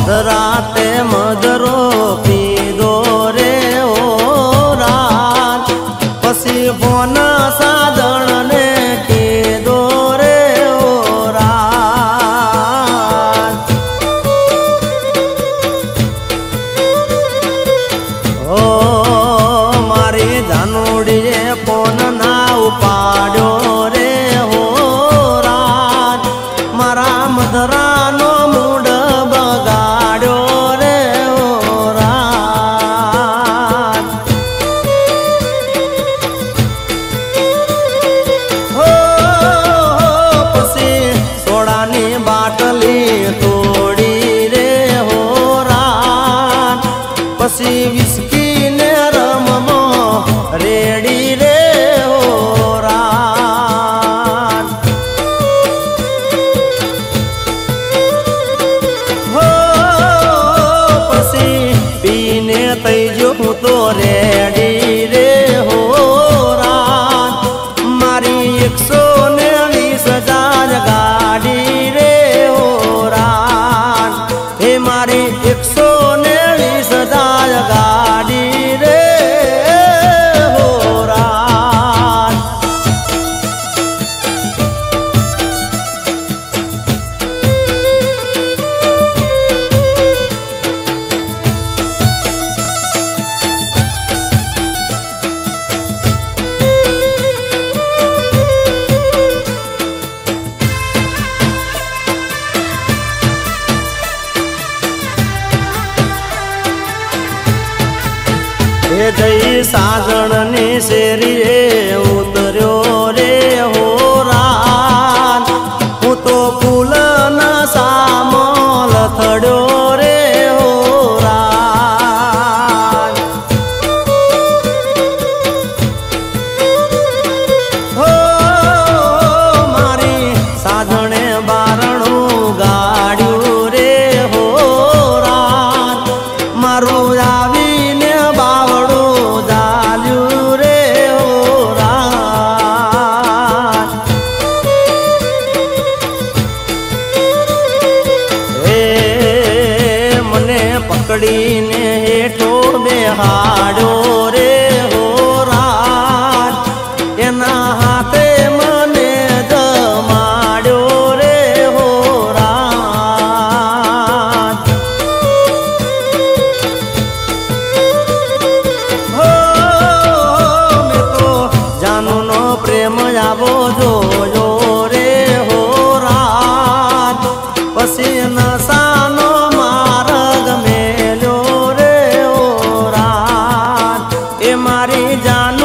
મધરાતે મધરો પીધો રે ઓ રાત પછી ફોન સાધણ ને કીધો રે ઓ રાત ઓ મારી જાનુડીએ ફોન ના ઉપાડ્યો રે હો રાત મારા મધરાનો મૂડ બગાડ્યો રે ઓ રાત હો પછી સોડાની બાટલી તોડી રે હો રાત પછી વિસ્કી ને રમમો રેડી રે હો રાત હો પછી પીને તૈજો હું તો રેડી રે હો રાત મારી 120,000 ગાડી રે હો રાત હે મારી 120,000 ગાડી રે હો રાત એ જઈ સાગણની શેરીએ ઉતર્યો રે હો રાત હું તો ફૂલના સામો લથડ્યો રે હો રાત હો મારી સાધણે બારણું ગાડ્યું રે હો રાત મારું આવીને બાવડું ઝાલ્યું રે હો રાત હે મને પકડીને હેઠો બેહાડ્યો રે હો રાત એના હાથે મને જમાડ્યો રે હો રાત હો મેં તો જાનુનો પ્રેમ આવો જોયો રે હો રાત પછી નશાનો માર્ગ મેલ્યો રે હો રાત એ મારી જાનુ